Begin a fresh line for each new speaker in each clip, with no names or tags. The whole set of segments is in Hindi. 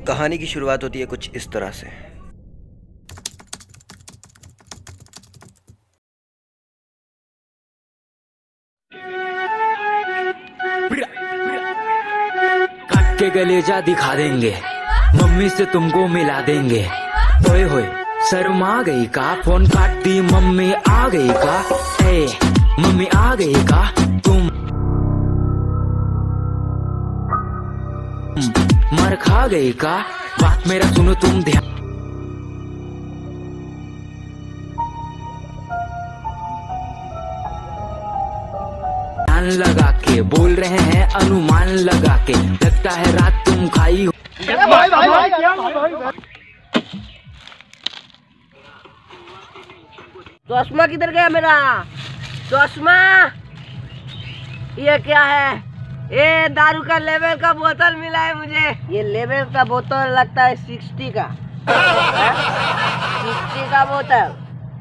कहानी की शुरुआत होती है कुछ इस तरह से।
काट के कलेजा दिखा देंगे, मम्मी से तुमको मिला देंगे। ओए होए शर्मा गई का, फोन काट दी मम्मी आ गई का। ए मम्मी आ गई का, तुम मर खा गई का। बात मेरा सुनो तुम ध्यान लगा के, बोल रहे हैं अनुमान लगा के। लगता है रात तुम खाई हो।
चश्मा किधर गया मेरा चश्मा? ये क्या है? ये दारू का लेवल का बोतल मिला है मुझे। ये लेवल का बोतल लगता है 60 का 60 का बोतल।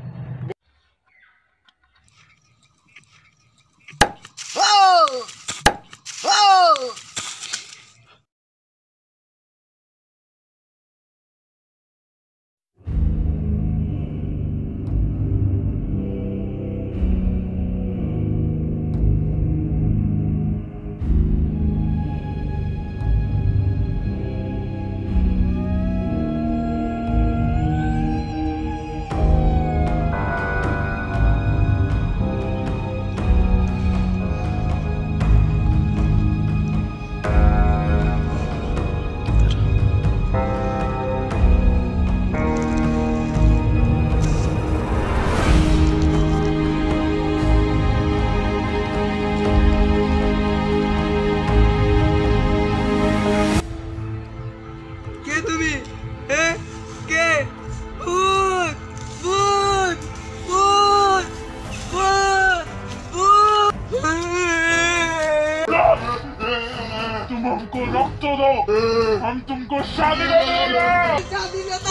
तुम हमको रक्त दो, हम तुमको शादी में देंगे।
शादी में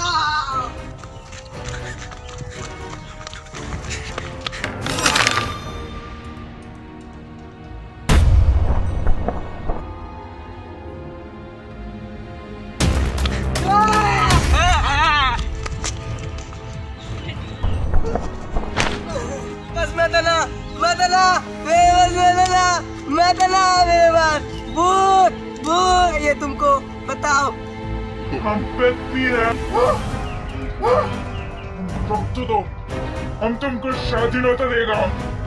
भूत भूत ये तुमको बताओ।
हम पेट पी रहे रक्त दो, हम तुमको शादी में देगा।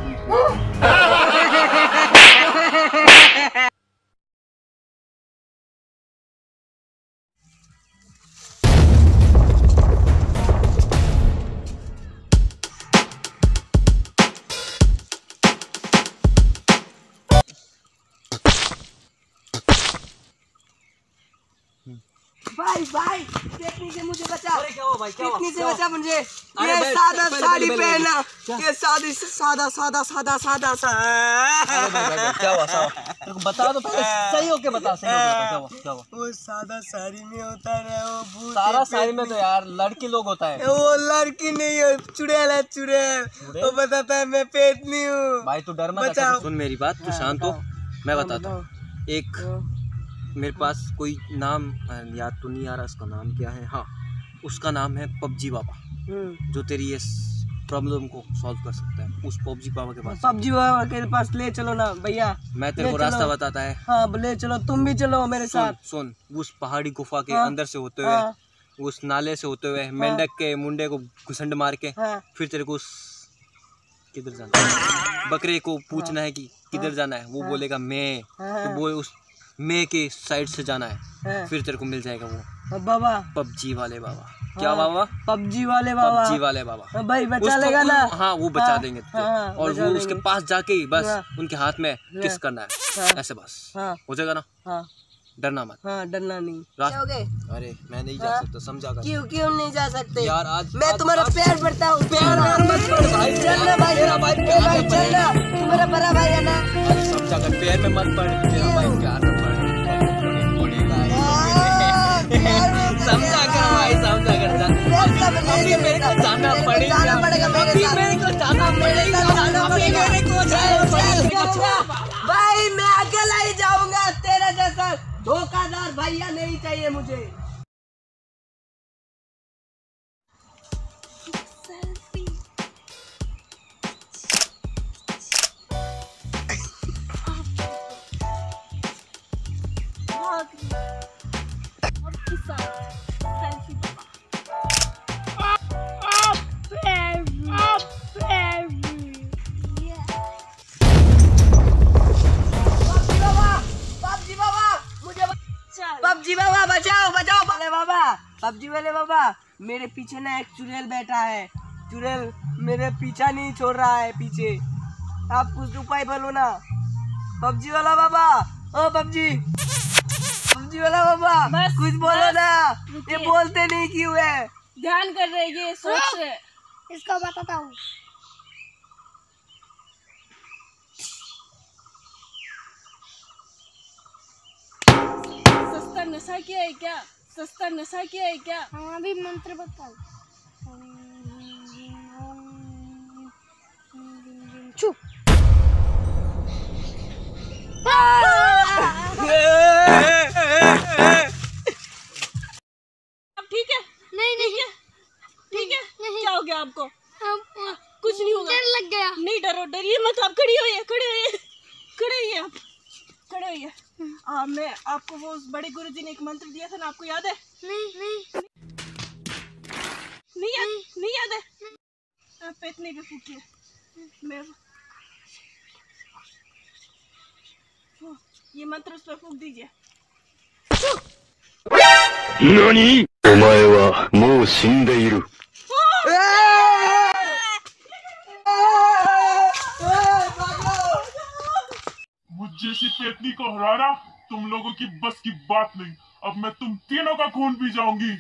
भाई देखने से मुझे बचा।
अरे क्या हुआ भाई, क्या हुआ?
देखने से बचा मुझे। ये सादा साड़ी पहना, ये सादी से सादा
क्या हुआ? तेरे को बता दो पहले, सही होके बता, सही होके बता क्या हुआ?
वो सादा साड़ी में होता है वो भूत।
सारा साड़ी में तो यार लड़की लोग होता है।
वो लड़की नहीं है, चुड़ैल है चुड़ैल। वो बताता है मैं पेट नहीं हूँ।
भाई तू डर मत,
सुन मेरी बात, तू शांत हो, मैं बताता हूँ। एक मेरे पास कोई नाम याद तो नहीं आ रहा, उसका नाम क्या है। हाँ, उसका नाम है पबजी बाबा, जो तेरी ये प्रॉब्लम को सॉल्व कर सकता है। उस पबजी बाबा के पास,
पबजी बाबा के पास ले चलो ना भैया।
मैं तेरे को रास्ता बताता है।
हाँ ले चलो, तुम भी चलो मेरे साथ।
सुन, उस पहाड़ी गुफा के अंदर से होते हुए, उस नाले से होते हुए, मेंढक के मुंडे को घुसंड मार के, फिर तेरे को किधर जाना है, बकरे को पूछना है कि किधर जाना है। वो बोलेगा मैं, तो वो उस मैं के साइड से जाना है, फिर तेरे को मिल जाएगा वो
बाबा,
पबजी वाले बाबा। क्या बाबा?
पबजी वाले बाबा।
पबजी वाले बाबा
भाई बचा लेगा ना?
हाँ वो बचा देंगे तुझे। और वो उसके पास जाके ही बस उनके हाथ में किस करना है, ऐसे बस हो जाएगा ना। डरना मत।
हाँ डरना नहीं।
अरे मैं नहीं जा सकता, समझा कर।
क्यों नहीं जा सकते
यार? आज
मैं तुम्हारा प्यार करता हूँ। प्यार मत छोड़ भाई, चलना भाई, मेरा भाई चलना, तू मेरा बड़ा भाई है ना।
समझा कर, पैर में मत पड़, तेरा भाई प्यार में पड़ समझा कर भाई, समझा कर। अभी मेरे को जाना पड़ेगा, मेरे को जाना पड़ेगा भाई, मैं अकेला ही जाऊंगा तेरा जैसा
धोखाधड़ भैया नहीं चाहिए मुझे। पबजी बाबा बचाओ बचाओ वाले बाबा, पबजी वाले बाबा मेरे पीछे ना एक चुड़ैल बैठा है। चुड़ैल मेरे पीछा नहीं छोड़ रहा है पीछे। आप कुछ उपाय बोलो ना पबजी वाला बाबा। ओ पबजी वाला बाबा कुछ बोलो ना। ये बोलते नहीं क्यों है?
ध्यान कर रहे, ये सोच रहे।
इसको बताता हूँ।
सस्ता नशा किया है क्या? सस्ता नशा किया है क्या?
हाँ अभी मंत्र बताओ। चुप।
अब ठीक है?
नहीं नहीं
ठीक है?
नहीं।
क्या हो गया आपको?
कुछ नहीं होगा। डर लग गया।
नहीं डरो, डरिए मत। आप खड़ी होइए आप खड़े होइए। मैं आपको वो बड़े गुरुजी ने एक मंत्र दिया था ना, आपको याद है?
नहीं
नहीं याद है? आप इतने के फूकिए। मैं ये मंत्र उस पर फूक दीजिए।
何？お前はもう死んでいる。
मुझ जैसी पेतनी को हराना तुम लोगों की बस की बात नहीं। अब मैं तुम तीनों का खून पी जाऊंगी।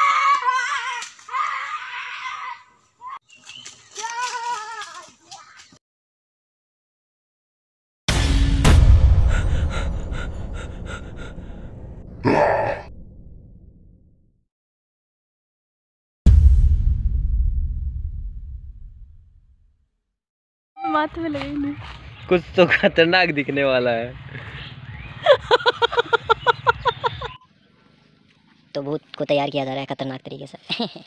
माथे में लगेंगे।
कुछ तो खतरनाक दिखने वाला है।
तो भूत को तैयार किया जा रहा है खतरनाक तरीके से।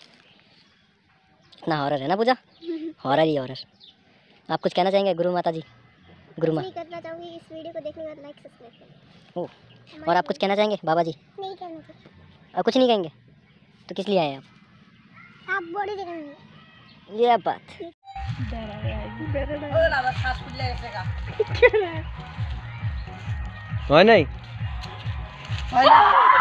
इतना हॉरर है ना पूजा, हॉरर ही हॉरर। आप कुछ कहना चाहेंगे गुरु माता जी? गुरु माँ
करना चाहूंगी इस वीडियो को देखने के बाद लाइक सब्सक्राइब करें।
ओ, और आप कुछ कहना चाहेंगे बाबा जी?
नहीं कहना कुछ।
और कुछ नहीं कहेंगे तो किस लिए आए
आप बॉडी दिखाएंगे।
आप? ये बात
नहीं